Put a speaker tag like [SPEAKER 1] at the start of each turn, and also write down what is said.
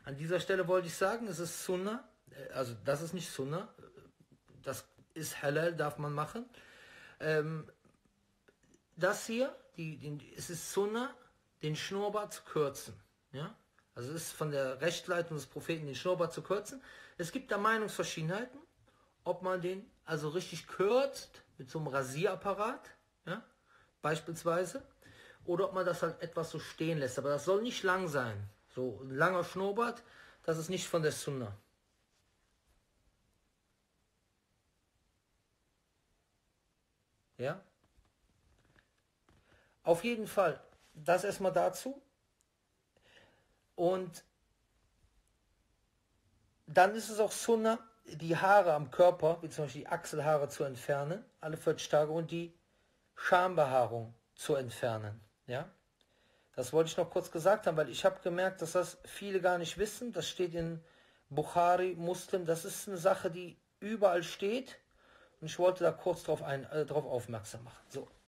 [SPEAKER 1] An dieser Stelle wollte ich sagen, es ist Sunnah, also das ist nicht Sunnah, das ist Halal, darf man machen. Das hier, es ist Sunnah, den Schnurrbart zu kürzen. Ja? Also es ist von der Rechtleitung des Propheten, den Schnurrbart zu kürzen. Es gibt da Meinungsverschiedenheiten, ob man den also richtig kürzt, mit so einem Rasierapparat, ja? Beispielsweise, oder ob man das halt etwas so stehen lässt. Aber das soll nicht lang sein. So ein langer Schnurrbart, das ist nicht von der Sunna. Ja? Auf jeden Fall, das erstmal dazu. Und dann ist es auch Sunna, die Haare am Körper, wie zum Beispiel die Achselhaare zu entfernen, alle 40 Tage, und die Schambehaarung zu entfernen. Ja? Das wollte ich noch kurz gesagt haben, weil ich habe gemerkt, dass das viele gar nicht wissen. Das steht in Bukhari, Muslim. Das ist eine Sache, die überall steht. Und ich wollte da kurz drauf aufmerksam machen. So.